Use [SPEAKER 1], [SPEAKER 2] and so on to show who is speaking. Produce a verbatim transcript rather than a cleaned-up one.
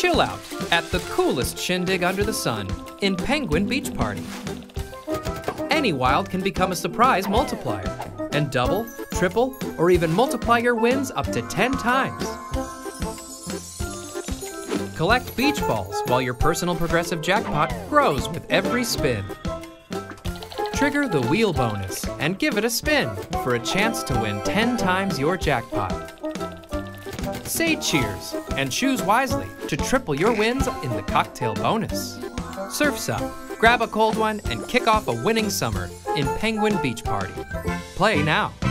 [SPEAKER 1] Chill out at the coolest shindig under the sun in Penguin Beach Party. Any wild can become a surprise multiplier and double, triple, or even multiply your wins up to ten times. Collect beach balls while your personal progressive jackpot grows with every spin. Trigger the wheel bonus and give it a spin for a chance to win ten times your jackpot. Say cheers and choose wisely to triple your wins in the cocktail bonus. Surf's up, grab a cold one, and kick off a winning summer in Penguin Beach Party. Play now.